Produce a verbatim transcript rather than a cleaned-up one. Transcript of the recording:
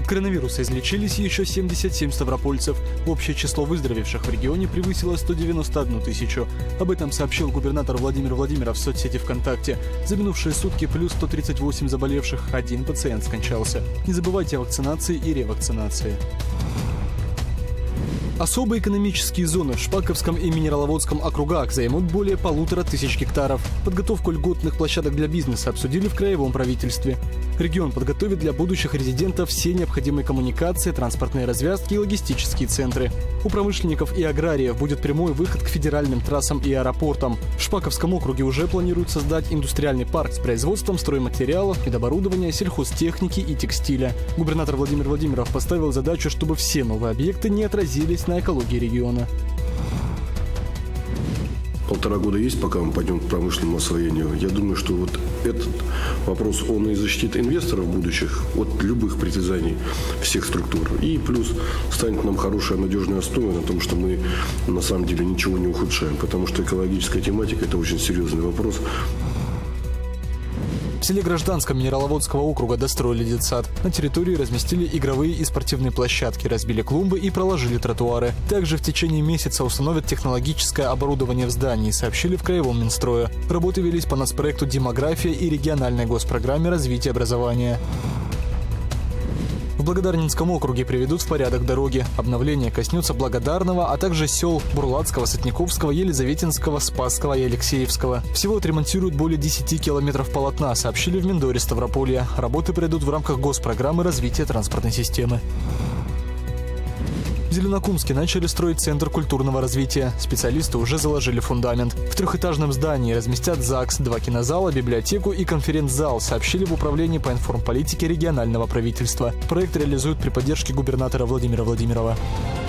коронавируса излечились еще семьдесят семь ставропольцев. Общее число выздоровевших в регионе превысило сто девяносто одну тысячу. Об этом сообщил губернатор Владимир Владимиров в соцсети ВКонтакте. За минувшие сутки плюс сто тридцать восемь заболевших, один пациент скончался. Не забывайте о вакцинации и ревакцинации. Особые экономические зоны в Шпаковском и Минераловодском округах займут более полутора тысяч гектаров. Подготовку льготных площадок для бизнеса обсудили в краевом правительстве. Регион подготовит для будущих резидентов все необходимые коммуникации, транспортные развязки и логистические центры. У промышленников и аграриев будет прямой выход к федеральным трассам и аэропортам. В Шпаковском округе уже планируют создать индустриальный парк с производством стройматериалов, медоборудования, сельхозтехники и текстиля. Губернатор Владимир Владимиров поставил задачу, чтобы все новые объекты не отразились на экологии региона. Полтора года есть, пока мы пойдем к промышленному освоению. Я думаю, что вот этот вопрос, он и защитит инвесторов будущих от любых притязаний всех структур. И плюс станет нам хорошая надежная основа на том, что мы на самом деле ничего не ухудшаем. Потому что экологическая тематика – это очень серьезный вопрос. В селе Гражданском Минераловодского округа достроили детсад. На территории разместили игровые и спортивные площадки, разбили клумбы и проложили тротуары. Также в течение месяца установят технологическое оборудование в здании, сообщили в краевом Минстрое. Работы велись по нацпроекту «Демография» и региональной госпрограмме развития образования. В Благодарнинском округе приведут в порядок дороги. Обновление коснется Благодарного, а также сел Бурлацкого, Сотниковского, Елизаветинского, Спасского и Алексеевского. Всего отремонтируют более десяти километров полотна, сообщили в Миндоре Ставрополья. Работы пройдут в рамках госпрограммы развития транспортной системы. В Зеленокумске начали строить Центр культурного развития. Специалисты уже заложили фундамент. В трехэтажном здании разместят ЗАГС, два кинозала, библиотеку и конференц-зал, сообщили в Управлении по информполитике регионального правительства. Проект реализуют при поддержке губернатора Владимира Владимирова.